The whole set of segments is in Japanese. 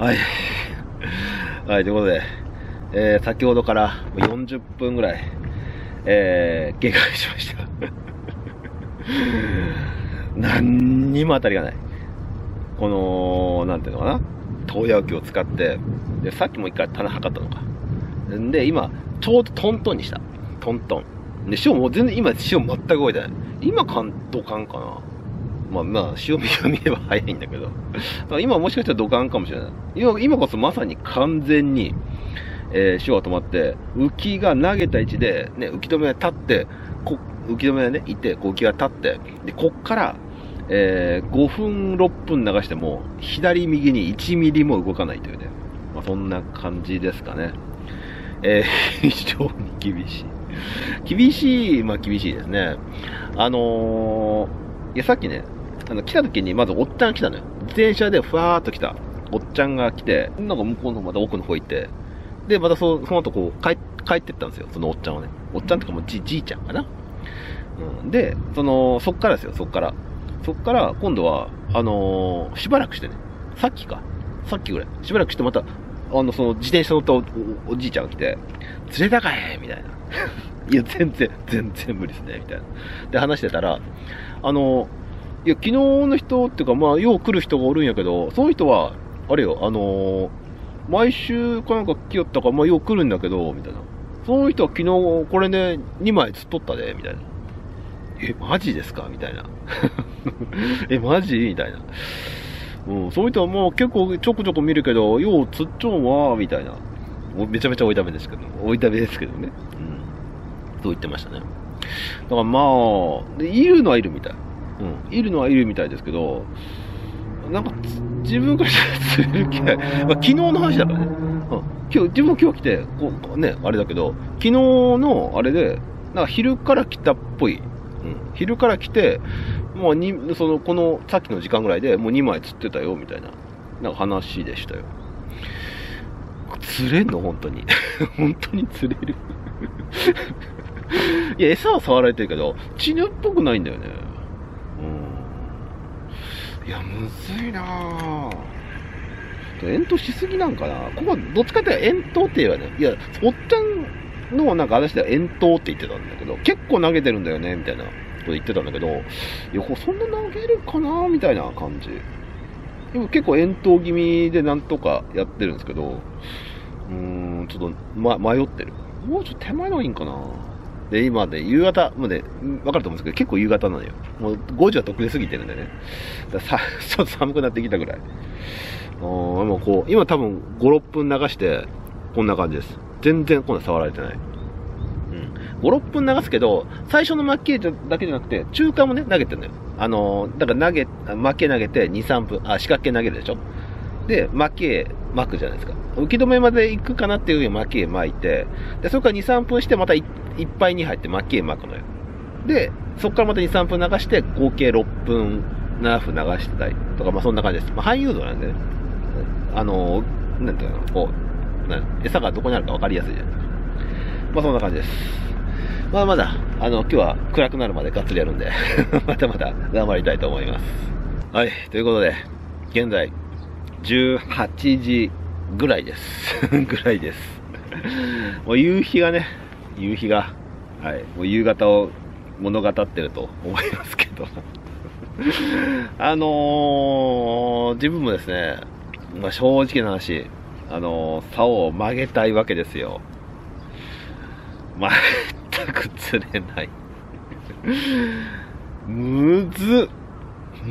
はい。はい、ということで、先ほどから40分ぐらい、経過しました。何にも当たりがない。この、なんていうのかな、東洋機を使って、で、さっきも一回棚測ったのか。で、今、ちょうどトントンにした。トントン。で、潮も全然、今、潮全く動いてない。今、ドカンかな。まあ、潮見れば早いんだけど。今もしかしたらドカンかもしれない。今こそまさに完全に、潮が止まって、浮きが投げた位置で、ね、浮き止めが立って、浮き止めがね、いて、浮きが立って、で、こっから、5分、6分流しても、左右に1ミリも動かないというね。まあ、そんな感じですかね。非常に厳しい。厳しい、まあ厳しいですね。いや、さっきね、来た時にまずおっちゃん来たのよ。自転車でふわーっと来たおっちゃんが来て、なんか向こうのまた奥の方行って、で、またその後こう帰ってったんですよ、そのおっちゃんはね。おっちゃんとかもじいちゃんかな。うん。で、そっからですよ、そっから。そっから、今度は、しばらくしてね、さっきぐらい、しばらくしてまた、その自転車乗ったおじいちゃんが来て、釣れたかいみたいな。いや、全然無理ですね、みたいな。で、話してたら、いや、昨日の人っていうか、まあ、よう来る人がおるんやけど、その人は、あれよ、毎週かなんか来よったか、まあ、よう来るんだけど、みたいな。その人は昨日、これね、2枚釣っとったで、みたいな。マジですかみたいな。マジみたいな。うん、そういう人はもう結構ちょこちょこ見るけど、よう釣っちょんわみたいな。めちゃめちゃ追いためですけどね。うん。そう言ってましたね。だからまあ、いるのはいるみたい。うん。いるのはいるみたいですけど、なんか、自分から釣れる気配。まあ、昨日の話だからね。うん。自分も今日来て、こう、ね、あれだけど、昨日のあれで、なんか昼から来たっぽい。うん、昼から来て、もうこのさっきの時間ぐらいでもう2枚釣ってたよみたいな、なんか話でしたよ。釣れんの本当に。本当に釣れる。いや、餌は触られてるけど、チヌっぽくないんだよね。うん。いや、むずいなぁ。遠投しすぎなんかな。ここ、どっちかっていうと遠投って言えばね、いや、おっちゃんのなんか話では遠投って言ってたんだけど、結構投げてるんだよね、みたいなこと言ってたんだけど、いや、そんな投げるかなみたいな感じ。でも結構遠投気味でなんとかやってるんですけど、ちょっと、迷ってる。もうちょっと手前の方がいいんかな。で、今で、夕方、もうね、わかると思うんですけど、結構夕方なのよ。もう5時はとっくに過ぎてるんでね。ちょっと寒くなってきたぐらい。もうこう、今多分5、6分流して、こんな感じです。全然今度触られてない。5、6分流すけど、最初の巻きだけじゃなくて、中間もね、投げてるのよ。だから巻き投げて2、3分、四角形投げるでしょ。で、巻くじゃないですか。浮き止めまで行くかなっていうように巻き巻いて、で、それから2、3分してまたいっぱいに入って巻き巻くのよ。で、そこからまた2、3分流して、合計6分、7分流してたりとか、まあそんな感じです。まあ半誘導なんでね。なんていうの、こう、餌がどこにあるか分かりやすいじゃないですか。まあそんな感じです。まあまだ、今日は暗くなるまでがっつりやるんで、またまた頑張りたいと思います。はい、ということで、現在、18時ぐらいです。ぐらいです。もう夕日が、はい、もう夕方を物語ってると思いますけど。自分もですね、まあ、正直な話、竿を曲げたいわけですよ。全く釣れない。むずっ。うん。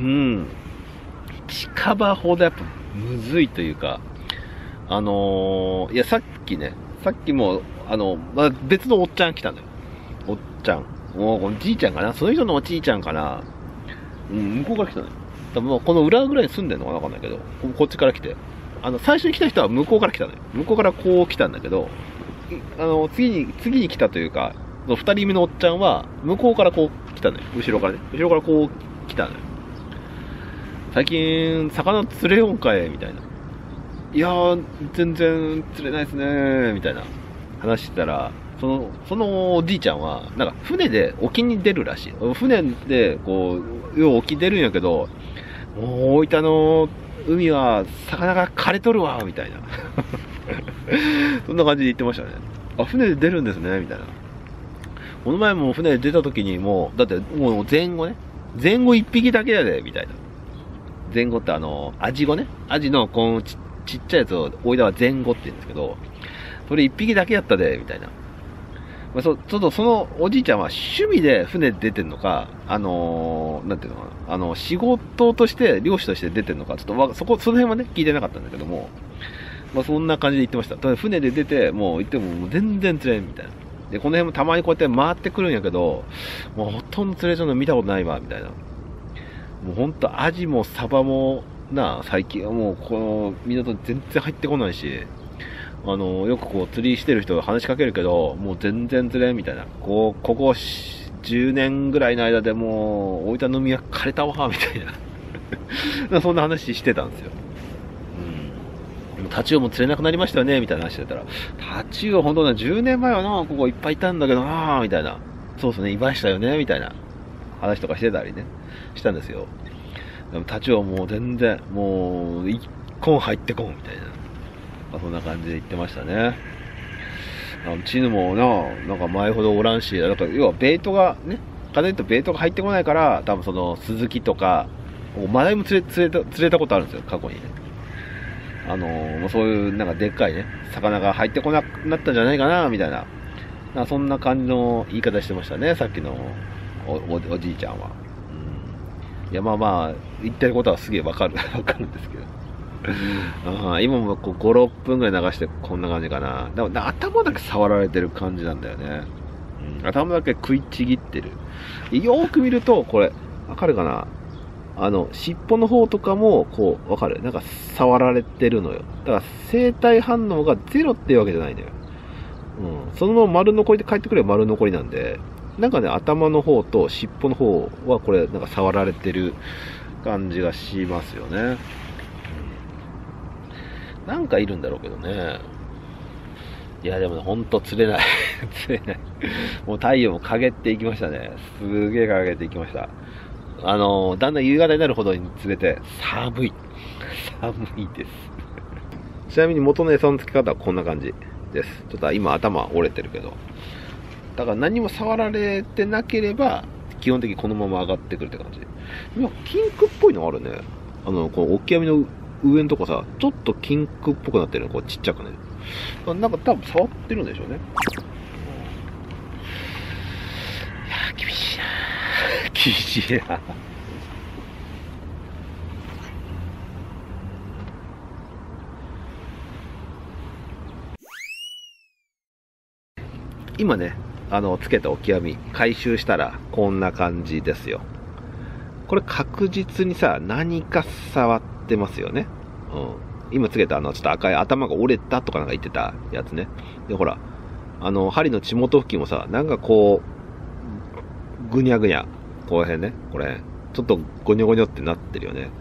近場ほどやっぱむずいというか、いや、さっきも、別のおっちゃん来たんだよ。おっちゃん。もう、おじいちゃんかな、その人のおじいちゃんかな。うん、向こうから来たのよ。多分もうこの裏ぐらいに住んでるのかな、わかんないけど、こっちから来て。最初に来た人は向こうから来たのよ。向こうからこう来たんだけど、次に来たというか、二人目のおっちゃんは、向こうからこう来たのよ。後ろからこう来たのよ。最近、魚釣れよんかいみたいな。いやー、全然釣れないですねみたいな話してたら、そのおじいちゃんは、なんか船で沖に出るらしい。船で、こう、要は沖出るんやけど、もう大分の海は魚が枯れとるわみたいなそんな感じで言ってましたね。あ、船で出るんですねみたいな。この前も船で出た時にもうだってもう前後1匹だけやでみたいな。前後ってアジゴね、アジのこのちっちゃいやつをおいだは前後って言うんですけど、それ1匹だけやったでみたいな。まあ、ちょっとそのおじいちゃんは趣味で船で出てんのか、なんていうのかな、仕事として、漁師として出てんのか、ちょっとその辺はね、聞いてなかったんだけども、まあそんな感じで言ってました。ただ船で出て、もう行っても全然釣れんみたいな。で、この辺もたまにこうやって回ってくるんやけど、もうほとんど釣れちゃうの見たことないわ、みたいな。もうほんとアジもサバも、最近はもうこの港全然入ってこないし、よくこう釣りしてる人が話しかけるけど、もう全然釣れんみたいな。ここ10年ぐらいの間でもう、大分の海は枯れたわ、みたいな。そんな話してたんですよ。うん。タチウオも釣れなくなりましたよね、みたいな話してたら、タチウオほんとね、10年前はな、ここいっぱいいたんだけどな、みたいな。そうですね、いましたよね、みたいな話とかしてたりね、したんですよ。でもタチウオもう全然、もう、一本入ってこん、みたいな。まあ、そんな感じで言ってましたね。チヌもなんか前ほどおらんし、だから要はベイトがね、風邪とベイトが入ってこないから、多分そのスズキとか、マダイも釣れたことあるんですよ、過去にね。もうそういうなんかでっかいね、魚が入ってこなくなったんじゃないかな、みたいな。そんな感じの言い方してましたね、さっきのおじいちゃんは。いや、まあ、言ってることはすげえわかるんですけど。今もこう5、6分ぐらい流してこんな感じかな。だから頭だけ触られてる感じなんだよね。頭だけ食いちぎってる。よーく見ると、これ、わかるかな？尻尾の方とかも、こう、わかる？なんか触られてるのよ。だから生体反応がゼロっていうわけじゃないんだよ。そのまま丸残りで帰ってくれば丸残りなんで、なんかね、頭の方と尻尾の方はこれ、なんか触られてる感じがしますよね。なんかいるんだろうけどね。いや、でもね、ほんと釣れない。釣れない。もう太陽も陰っていきましたね。すげえ陰っていきました。だんだん夕方になるほどに釣れて、寒い。寒いです。ちなみに元の餌の付け方はこんな感じです。ちょっと今頭折れてるけど。だから何も触られてなければ、基本的にこのまま上がってくるって感じ。今、ピンクっぽいのあるね。このオキアミの上のとこさ、ちょっとキンクっぽくなってるの、こうちっちゃくね。なんか多分触ってるんでしょうね。いやー、厳しいなー。厳しいな。今ね、つけたオキアミ、回収したらこんな感じですよ。これ確実にさ、何か触ってますよね。今つけたちょっと赤い頭が折れたとかなんか言ってたやつね。で、ほら、針の血元付近もさ、なんかこう、ぐにゃぐにゃ、この辺ね、これ、ちょっとゴニョゴニョってなってるよね。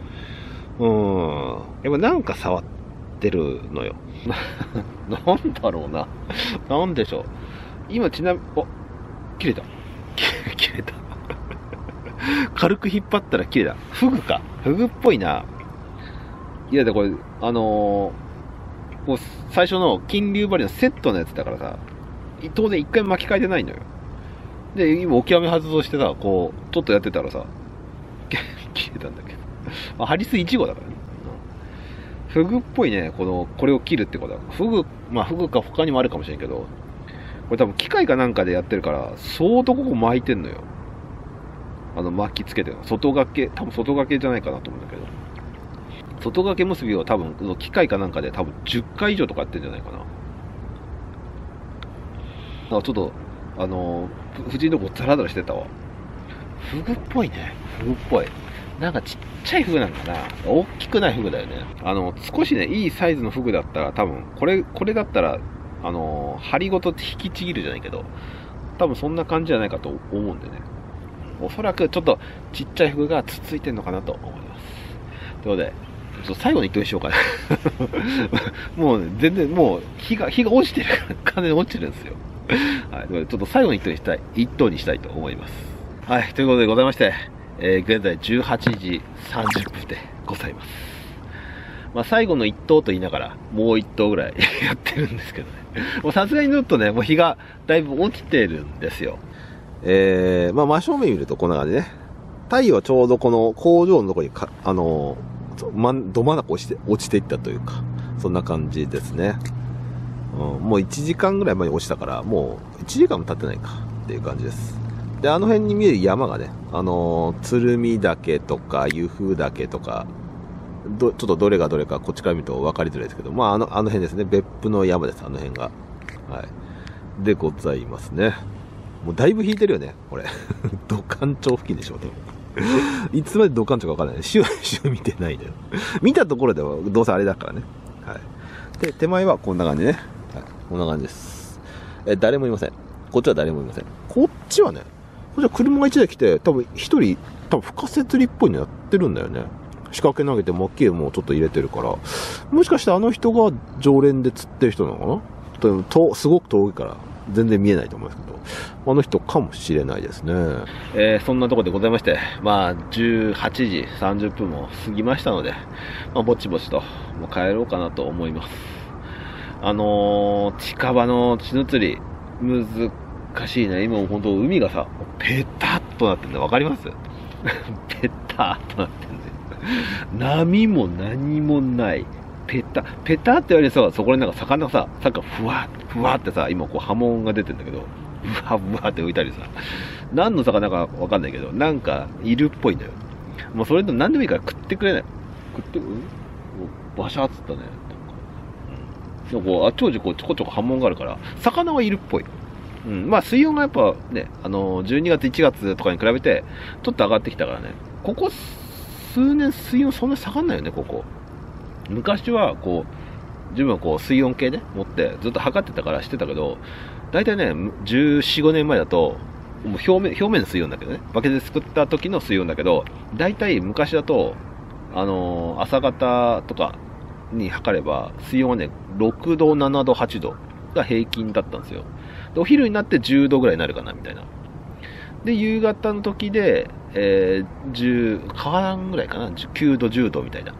やっぱなんか触ってるのよ。なんだろうな。なんでしょう。今ちなみに、切れた。切れた。軽く引っ張ったら切れた。フグか。フグっぽいな。いや、でこれ、こう最初の金龍針のセットのやつだからさ、当然一回巻き替えてないのよ。で、今、オキアミ発動してさ、こう、ちょっとやってたらさ、切れたんだけど。ハリス1号だからね。フグっぽいね、これを切るってことは。フグか他にもあるかもしれんけど、これ多分機械かなんかでやってるから、相当ここ巻いてんのよ。巻きつけてるの。多分外掛けじゃないかなと思うんだけど。外掛け結びを多分、機械かなんかで多分10回以上とかやってんじゃないかな。だからちょっと、藤井の子ザラザラしてたわ。フグっぽいね。フグっぽい。なんかちっちゃいフグなんかな。大きくないフグだよね。少しね、いいサイズのフグだったら多分、これだったら、針ごと引きちぎるじゃないけど、多分そんな感じじゃないかと思うんでね。おそらくちょっとちっちゃいフグがつついてんのかなと思います。ということで、ちょっと最後に一投にしようかな。もう、ね、全然もう日が落ちてるから、完全に落ちてるんですよ。はい。ちょっと最後に一投にしたいと思います。はい。ということでございまして、現在18時30分でございます。 まあ、最後の1投と言いながら、もう1投ぐらいやってるんですけどね。もうさすがにずっとね、もう日がだいぶ落ちてるんですよ。まあ、真正面見るとこんな感じね。太陽はちょうどこの工場のところにど真ん中落ちていったというか、そんな感じですね。もう1時間ぐらい前に落ちたから、もう1時間も経ってないかっていう感じです。で、あの辺に見える山がね、鶴見岳とか、湯布岳とか、ちょっとどれがどれかこっちから見ると分かりづらいですけど、まあ、あの辺ですね。別府の山です、あの辺が。はい。でございますね。もうだいぶ引いてるよね、これ。土管町付近でしょ、でも。いつまで土管町か分からない。週見てないのよ。見たところではどうせあれだからね。はい。で、手前はこんな感じね。はい。こんな感じです。誰もいません。こっちは誰もいません。こっちはね、こっちは車が1台来て、多分不可設理っぽいのやってるんだよね。仕掛け投げて木毛もちょっと入れてるから、もしかしてあの人が常連で釣ってる人なのかな？すごく遠いから全然見えないと思うんですけど、あの人かもしれないですね。そんなところでございまして、まあ18時30分も過ぎましたので、まあ、ぼちぼちともう帰ろうかなと思います。近場の血の釣り難しいね。今も本当海がさ、ペタッとなってるの分かります？ペタッとなってるんですよ。波も何もない。ペタって言われるさ、そこでなんか魚がさ、ふわってさ、今こう波紋が出てるんだけど、ふわって浮いたりさ、何の魚かわかんないけど、なんかいるっぽいんだよ。もうそれと何でもいいから食ってくれない。バシャーっつったね。なんかあっちこっちこうちょこちょこ波紋があるから、魚はいるっぽい。まあ水温がやっぱね、12月1月とかに比べて、ちょっと上がってきたからね、ここ数年水温そんなに下がんないよね、ここ。昔はこう、自分はこう水温計ね、持ってずっと測ってたからしてたけど、だいたいね、14、15年前だと、もう表面の水温だけどね、バケツですくった時の水温だけど、だいたい昔だと、朝方とかに測れば、水温はね、6度、7度、8度が平均だったんですよ。でお昼になって10度ぐらいになるかな、みたいな。で、夕方の時で、10、変わらんぐらいかな、9度、10度みたいな。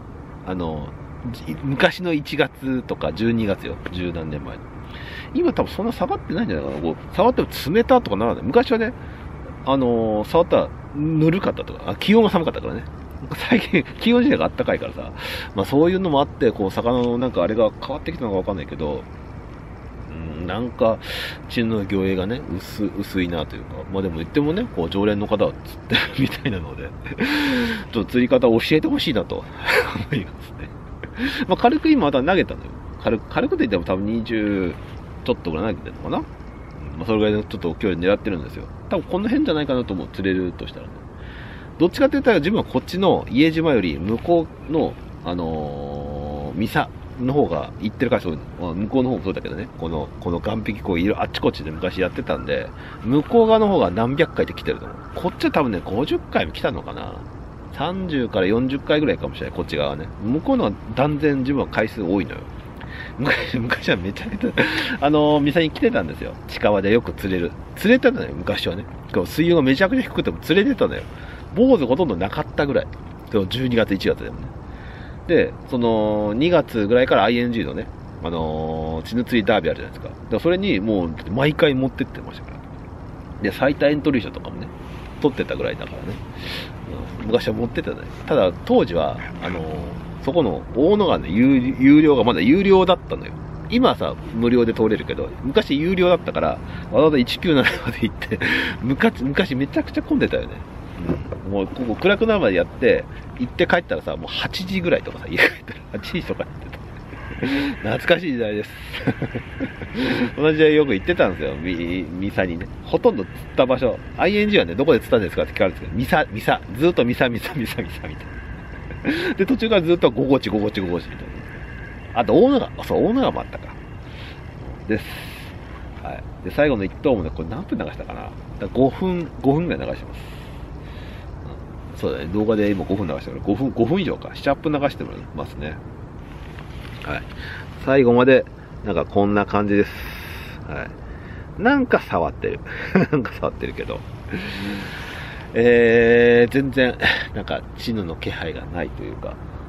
昔の1月とか12月よ、10何年前の。今多分そんな下がってないんじゃないかな。こう触っても冷たとかならない。昔はね、触ったらぬるかったとか、気温が寒かったからね。最近、気温自体があったかいからさ、まあそういうのもあって、こう、魚のなんかあれが変わってきたのかわかんないけど、なんか、血の魚影がね、薄いなというか、まあでも言ってもね、こう、常連の方は釣ってるみたいなので、ちょっと釣り方を教えてほしいなと思いますね。まあ軽く今また投げたのよ。軽くと言っても多分20ちょっとぐらい投げてるのかな。まあそれぐらいのちょっと距離狙ってるんですよ。多分この辺じゃないかなと思う、釣れるとしたらね。どっちかって言ったら自分はこっちの家島より向こうの、三佐の方が行ってるからそう、向こうの方もそうだけどね、この岸壁こういるあっちこっちで昔やってたんで、向こう側の方が何百回で来てると思う。こっちは多分ね、50回も来たのかな。30から40回ぐらいかもしれない、こっち側はね。向こうのは断然自分は回数多いのよ。昔はめちゃめちゃ、店に来てたんですよ。近場でよく釣れてたのよ、昔はね。水温がめちゃくちゃ低くても釣れてたのよ。坊主ほとんどなかったぐらい。12月、1月でもね。で、その、2月ぐらいから ING のね、血の釣りダービーあるじゃないですか。だからそれにもう、毎回持ってってましたから。で、最多エントリー賞とかもね、取ってたぐらいだからね。昔は持ってたね。ただ、当時は、そこの大野川の有料がまだ有料だったのよ。今はさ、無料で通れるけど、昔有料だったから、わざわざ197まで行って、昔めちゃくちゃ混んでたよね。もうここ暗くなるまでやって行って帰ったらさ、もう8時ぐらいとかさ、家帰ったら8時とか行ってた。懐かしい時代です。同じ時代よく行ってたんですよ、ミサにね。ほとんど釣った場所、ING はね、どこで釣ったんですかって聞かれるんですけど、ミサ、ずっとミサみたいな。で、途中からずっと午後地みたいな。あと大野川もあったか。です。はい。で、最後の1投もね、これ何分流したかな。だから5分ぐらい流してます。そうだね、動画で今5分流してるから5分以上か、7、8分流してますね。はい。最後まで、なんかこんな感じです。はい。なんか触ってる。けど。全然、なんか、チヌの気配がないというか、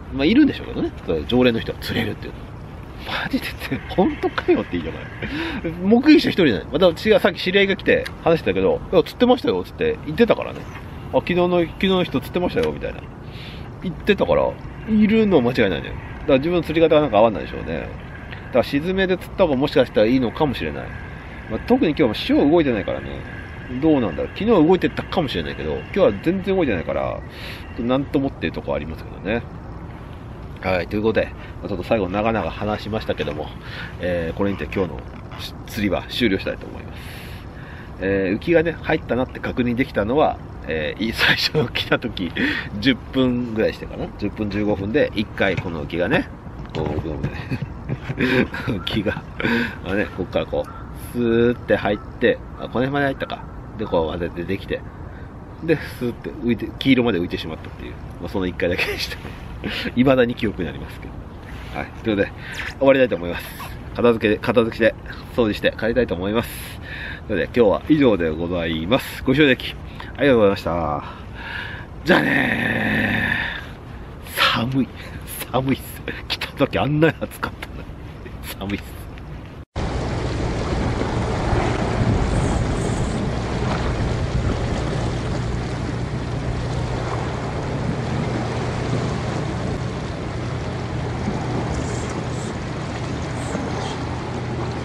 まあ、いるんでしょうけどね。常連の人が釣れるっていうの。マジでって、本当かよって言いながら。目撃者一人じゃない。また私がさっき知り合いが来て話してたけど、いや、釣ってましたよ、つって言ってたからね。あ、昨日の人釣ってましたよ、みたいな。言ってたから、いるのは間違いないね。だから自分の釣り方がなんか合わないでしょうね。だから沈めで釣った方がもしかしたらいいのかもしれない。まあ、特に今日も潮動いてないからね。どうなんだろう。昨日は動いてたかもしれないけど、今日は全然動いてないから、なんともっていうところありますけどね。はい、ということで、ちょっと最後長々話しましたけども、これにて今日の釣りは終了したいと思います。浮きがね、入ったなって確認できたのは、最初の来た時、10分ぐらいしてかな。10分15分で1回この浮きがね、こう、浮きが、ね、ここからこう、スーって入って、この辺まで入ったか。で、こう混ぜてできて、で、スーって浮いて、黄色まで浮いてしまったっていう、その1回だけでした。未だに記憶になりますけど。はい。ということで、終わりたいと思います。片付けして、掃除して帰りたいと思います。ということで、今日は以上でございます。ご視聴いただき、ありがとうございました。じゃあねー。寒いっす。来た時あんなに暑かったのに。寒いっす。